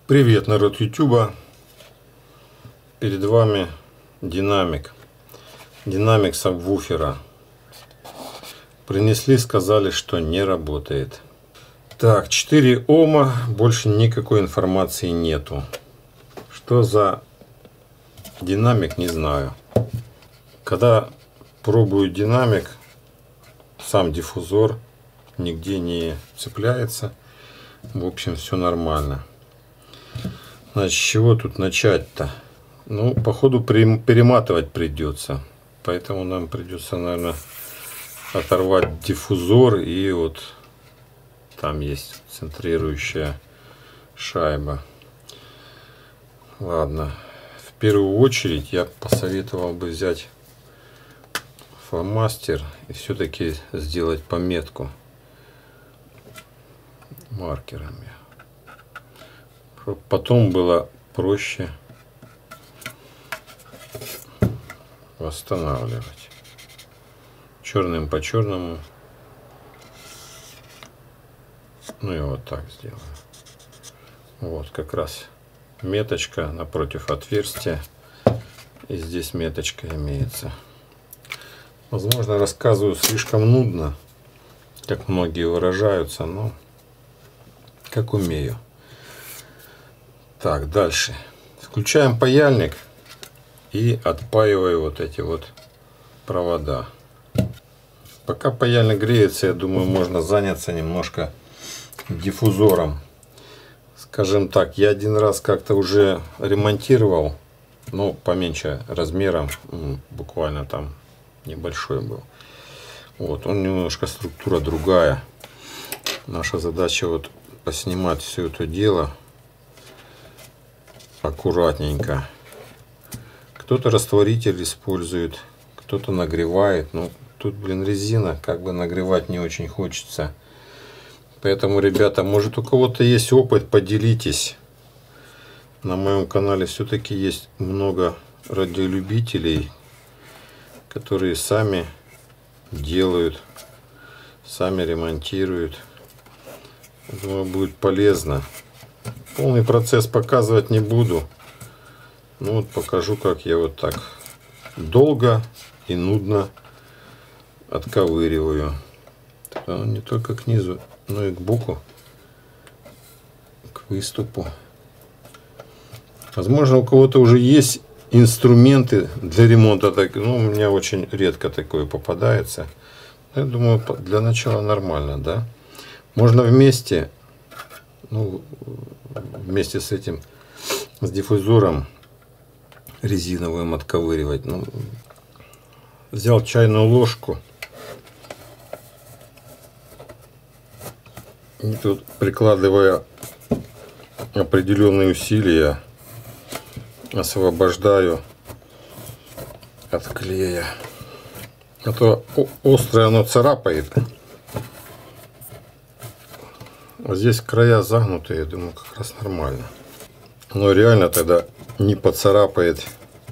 Привет, народ Ютуба! Перед вами динамик сабвуфера. Принесли, сказали, что не работает. Так, 4 Ома, больше никакой информации нету. Что за динамик, не знаю. Когда пробую динамик, сам диффузор нигде не цепляется. В общем, все нормально. Значит, с чего тут начать-то? Ну, походу перематывать придется. Поэтому нам придется, наверное, оторвать диффузор. И вот там есть центрирующая шайба. Ладно. В первую очередь я посоветовал бы взять фломастер и все-таки сделать пометку маркерами. Чтобы потом было проще восстанавливать. Черным по черному. Ну и вот так сделаю. Вот как раз меточка напротив отверстия. И здесь меточка имеется. Возможно, рассказываю слишком нудно, как многие выражаются, но как умею. Так, дальше. Включаем паяльник и отпаиваю вот эти вот провода. Пока паяльник греется, я думаю, можно заняться немножко диффузором. Скажем так, я один раз как-то уже ремонтировал, но поменьше размером, буквально там небольшой был. Вот, он немножко структура другая. Наша задача вот поснимать все это дело аккуратненько. Кто-то растворитель использует, кто-то нагревает. Ну, тут, блин, резина, как бы нагревать не очень хочется. Поэтому, ребята, может, у кого-то есть опыт, поделитесь. На моем канале все-таки есть много радиолюбителей, которые сами делают, сами ремонтируют. Думаю, будет полезно. Полный процесс показывать не буду. Ну вот покажу, как я вот так долго и нудно отковыриваю. Не только к низу, но и к боку, к выступу. Возможно, у кого-то уже есть инструменты для ремонта. Ну, у меня очень редко такое попадается. Я думаю, для начала нормально, да? Можно вместе, ну, вместе с этим, с диффузором резиновым отковыривать. Ну, взял чайную ложку и тут, прикладывая определенные усилия, освобождаю от клея. А то острое оно царапает. А здесь края загнутые, я думаю, как раз нормально. Но реально тогда не поцарапает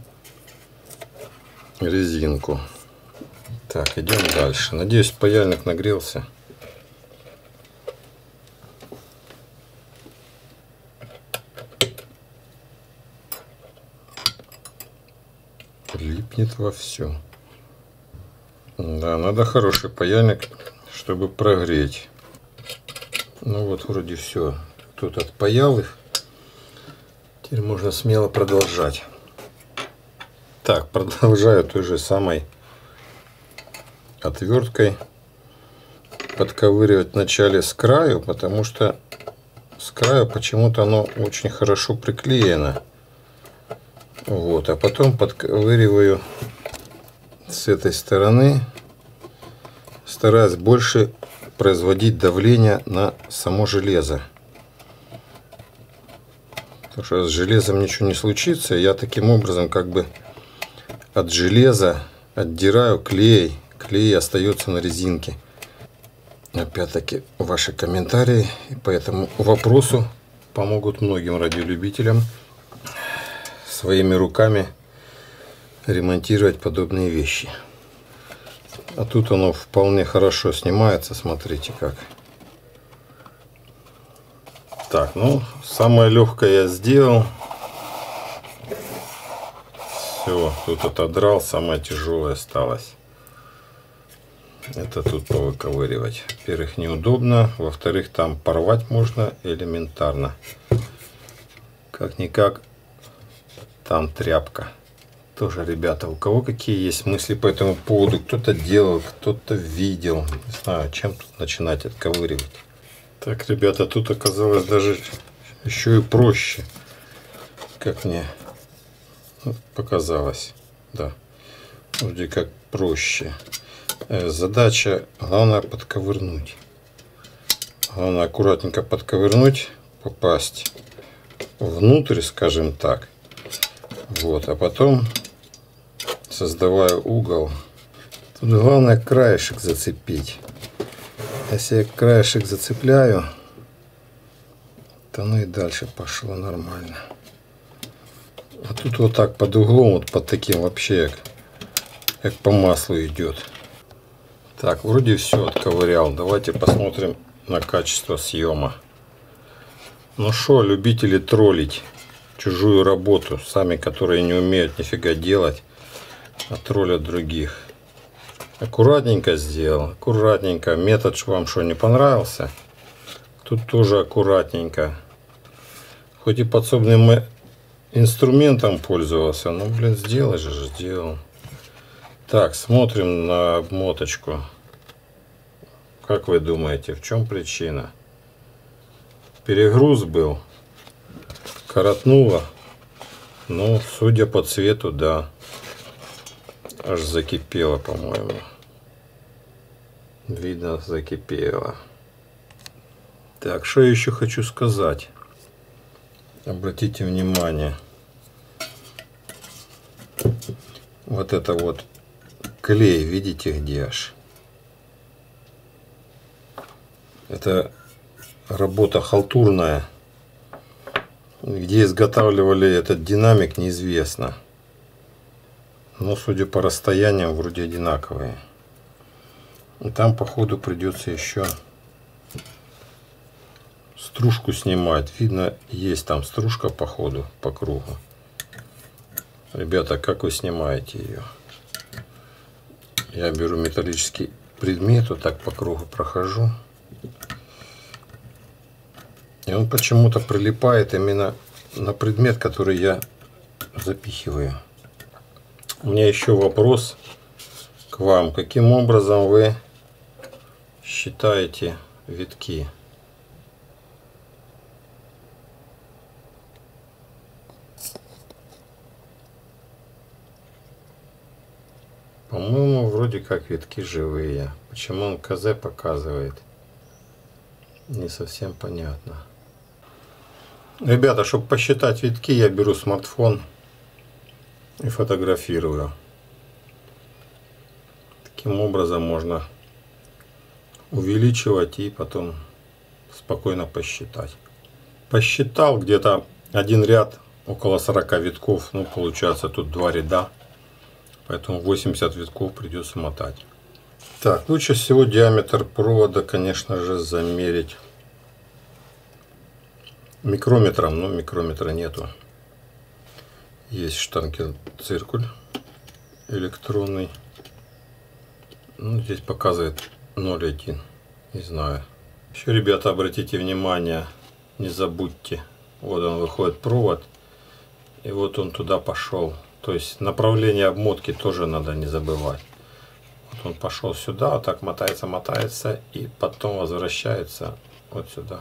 резинку. Так, идем дальше. Надеюсь, паяльник нагрелся. Липнет вовсю. Да, надо хороший паяльник, чтобы прогреть. Ну вот, вроде все. Тут отпаял их. Теперь можно смело продолжать. Так, продолжаю той же самой отверткой подковыривать вначале с краю, потому что с краю почему-то оно очень хорошо приклеено. Вот, а потом подковыриваю с этой стороны, стараясь больше производить давление на само железо. Потому что с железом ничего не случится. Я таким образом как бы от железа отдираю клей. Клей остается на резинке. Опять-таки ваши комментарии по этому вопросу помогут многим радиолюбителям своими руками ремонтировать подобные вещи. А тут оно вполне хорошо снимается. Смотрите как. Так, ну, самое легкое я сделал. Все, тут отодрал, самое тяжелое осталось. Это тут повыковыривать. Во-первых, неудобно. Во-вторых, там порвать можно элементарно. Как-никак, там тряпка. Тоже, ребята, у кого какие есть мысли по этому поводу? Кто-то делал, кто-то видел. Не знаю, чем тут начинать отковыривать. Так, ребята, тут оказалось даже еще и проще. Как мне показалось. Да, вроде как проще. Задача, главное, подковырнуть. Главное, аккуратненько подковырнуть, попасть внутрь, скажем так. Вот, а потом, создавая угол, тут главное краешек зацепить. Если я краешек зацепляю, то ну и дальше пошло нормально. А тут вот так под углом, вот под таким вообще, как по маслу идет. Так, вроде все отковырял. Давайте посмотрим на качество съема. Ну что, любители троллить чужую работу, сами которые не умеют нифига делать, а троллят других. Аккуратненько сделал, аккуратненько. Метод вам что, не понравился? Тут тоже аккуратненько. Хоть и подсобным инструментом пользовался, но, блин, сделать же сделал. Так, смотрим на обмоточку. Как вы думаете, в чем причина? Перегруз был? Коротнуло? Ну, судя по цвету, да. Аж закипело, по-моему. Видно, закипело. Так, что я еще хочу сказать? Обратите внимание. Вот это вот клей, видите, где аж? Это работа халтурная. Где изготавливали этот динамик, неизвестно. Но, судя по расстояниям, вроде одинаковые. И там, походу, придется еще стружку снимать. Видно, есть там стружка, походу, по кругу. Ребята, как вы снимаете ее? Я беру металлический предмет, вот так по кругу прохожу. И он почему-то прилипает именно на предмет, который я запихиваю. У меня еще вопрос к вам. Каким образом вы считаете витки? По-моему, вроде как витки живые. Почему он КЗ показывает? Не совсем понятно. Ребята, чтобы посчитать витки, я беру смартфон и фотографирую. Таким образом можно увеличивать и потом спокойно посчитать. Посчитал где-то один ряд, около 40 витков. Ну, получается, тут 2 ряда. Поэтому 80 витков придется мотать. Так, лучше всего диаметр провода, конечно же, замерить микрометром, но микрометра нету. Есть штангенциркуль электронный. Ну, здесь показывает 0,1. Не знаю. Еще, ребята, обратите внимание, не забудьте. Вот он выходит провод. И вот он туда пошел. То есть направление обмотки тоже надо не забывать. Вот он пошел сюда, вот так мотается, и потом возвращается вот сюда.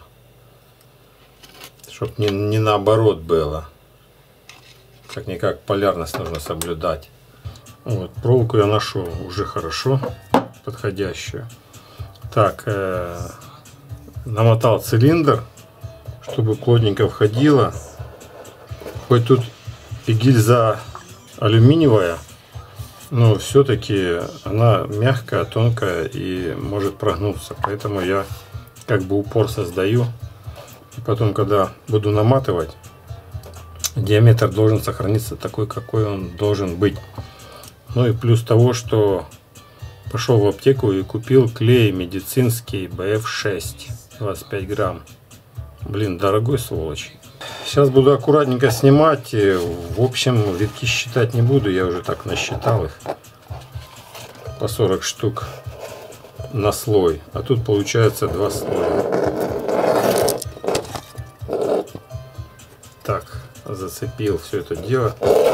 Чтоб не наоборот было. Как-никак полярность нужно соблюдать. Вот, проволоку я нашел уже хорошо, подходящую. Так, намотал цилиндр, чтобы плотненько входило. Хоть тут и гильза алюминиевая, но все-таки она мягкая, тонкая и может прогнуться. Поэтому я как бы упор создаю. И потом, когда буду наматывать, диаметр должен сохраниться такой, какой он должен быть. Ну и плюс того, что пошел в аптеку и купил клей медицинский BF6 25 грамм. Блин, дорогой сволочь. Сейчас буду аккуратненько снимать. В общем, витки считать не буду. Я уже так насчитал их. По 40 штук на слой. А тут получается 2 слоя. Так, зацепил все это дело.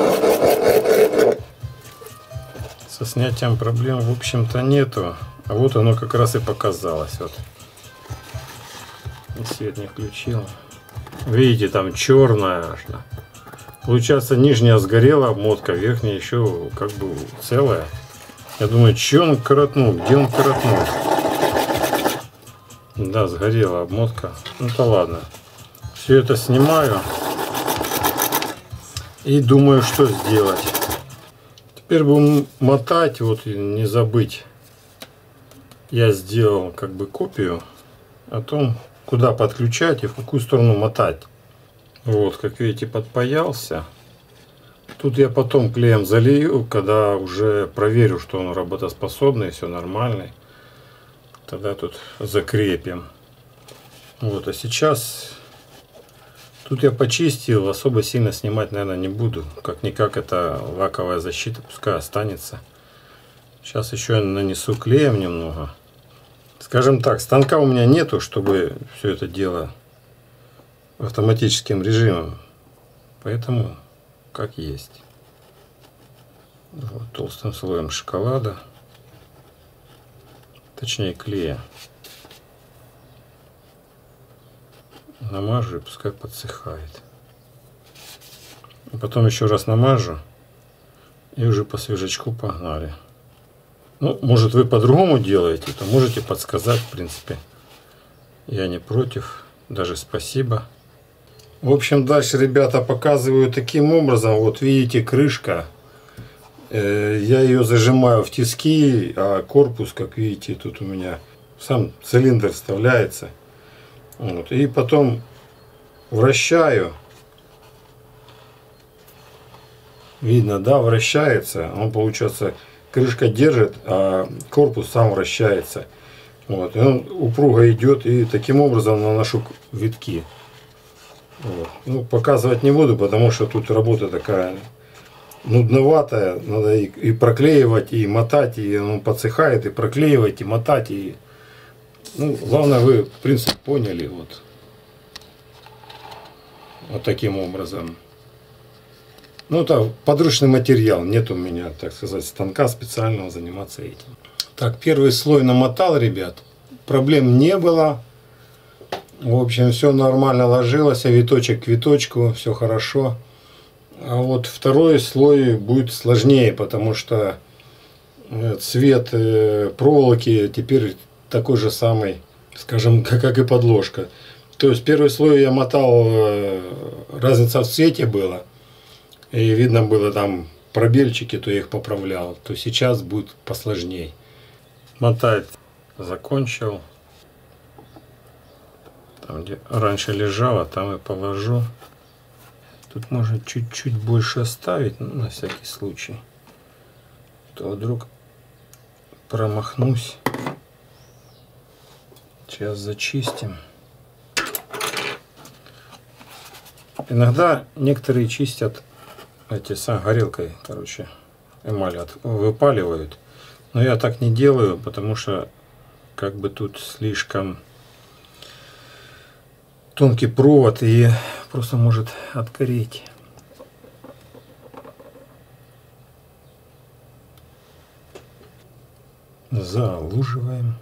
Со снятием проблем, в общем-то, нету. А вот оно как раз и показалось. Вот. Свет не включил. Видите, там черная аж. Да. Получается, нижняя сгорела обмотка, верхняя еще как бы целая. Я думаю, че он коротнул? Где он коротнул? Да, сгорела обмотка. Ну-то ладно. Все это снимаю. И думаю, что сделать. Теперь будем мотать. Вот не забыть. Я сделал как бы копию о том, куда подключать и в какую сторону мотать. Вот, как видите, подпаялся. Тут я потом клеем залью, когда уже проверю, что он работоспособный, все нормальный. Тогда тут закрепим. Вот, а сейчас тут я почистил, особо сильно снимать, наверное, не буду. Как-никак это лаковая защита, пускай останется. Сейчас еще я нанесу клеем немного. Скажем так, станка у меня нету, чтобы все это дело автоматическим режимом. Поэтому как есть. Вот, толстым слоем шоколада. Точнее клея. Намажу и пускай подсыхает. И потом еще раз намажу. И уже по свежачку погнали. Ну, может, вы по-другому делаете, то можете подсказать, в принципе. Я не против, даже спасибо. В общем, дальше, ребята, показываю таким образом. Вот видите, крышка. Я ее зажимаю в тиски, а корпус, как видите, тут у меня сам цилиндр вставляется. Вот. И потом вращаю. Видно, да, вращается. Он, получается, крышка держит, а корпус сам вращается. Вот. И он упруго идет, и таким образом наношу витки. Вот. Ну, показывать не буду, потому что тут работа такая нудноватая. Надо и проклеивать, и мотать, и он подсыхает, и проклеивать, и мотать. И... Ну, главное, вы принцип поняли. Вот. Вот таким образом. Ну, это подручный материал. Нет у меня, так сказать, станка специального заниматься этим. Так, первый слой намотал, ребят. Проблем не было. В общем, все нормально ложилось. Виточек к виточку. Все хорошо. А вот второй слой будет сложнее, потому что цвет проволоки теперь такой же самый, скажем, как и подложка. То есть первый слой я мотал, разница в цвете была. И видно было там пробельчики, то я их поправлял. То сейчас будет посложнее. Мотать закончил. Там, где раньше лежало, там и положу. Тут можно чуть-чуть больше оставить, ну, на всякий случай. То вдруг промахнусь. Сейчас зачистим. Иногда некоторые чистят эти горелкой, короче, эмаль выпаливают. Но я так не делаю, потому что как бы тут слишком тонкий провод и просто может отгореть. Залуживаем.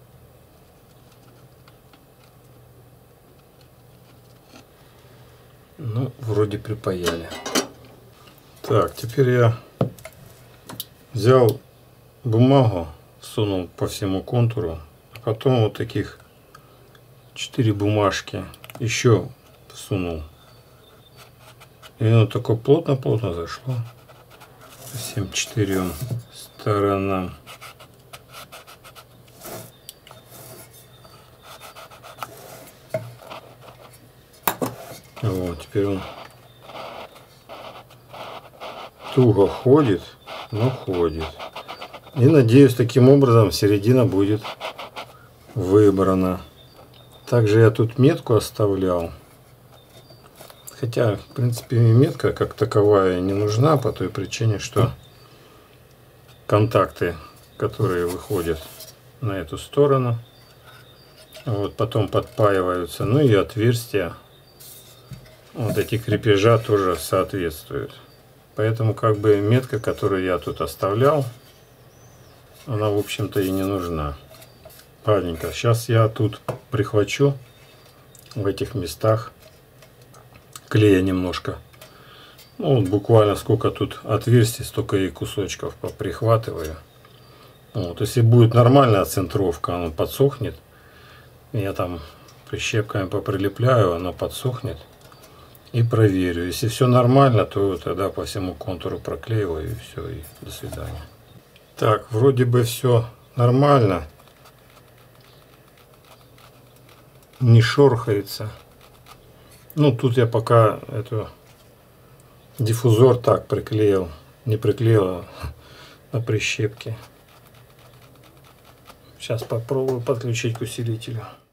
Ну, вроде припаяли. Так, теперь я взял бумагу, сунул по всему контуру, а потом вот таких 4 бумажки еще сунул. И оно такое плотно-плотно зашло. По всем 4 сторонам. Вот, теперь он туго ходит, но ходит. И надеюсь, таким образом середина будет выбрана. Также я тут метку оставлял. Хотя, в принципе, метка как таковая не нужна по той причине, что контакты, которые выходят на эту сторону, вот, потом подпаиваются, ну и отверстия, вот эти крепежа тоже соответствуют. Поэтому как бы метка, которую я тут оставлял, она в общем-то и не нужна. Ладненько, сейчас я тут прихвачу в этих местах клея немножко. Ну, вот буквально сколько тут отверстий, столько и кусочков поприхватываю. Вот, если будет нормальная оцентровка, оно подсохнет. Я там прищепками поприлепляю, оно подсохнет. И проверю. Если все нормально, то тогда по всему контуру проклеиваю и все, и до свидания. Так, вроде бы все нормально. Не шорхается. Ну, тут я пока эту диффузор так приклеил. Не приклеил, а на прищепке. Сейчас попробую подключить к усилителю.